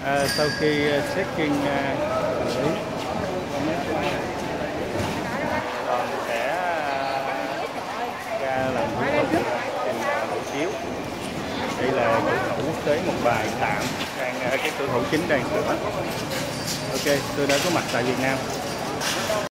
Sau khi checking hành lý, đoàn sẽ ra làm thủ tục trình hộ chiếu. Đây là cửa khẩu quốc tế Một Bài tạm, cái cửa khẩu chính đang sửa. Ok, tôi đã có mặt tại Việt Nam.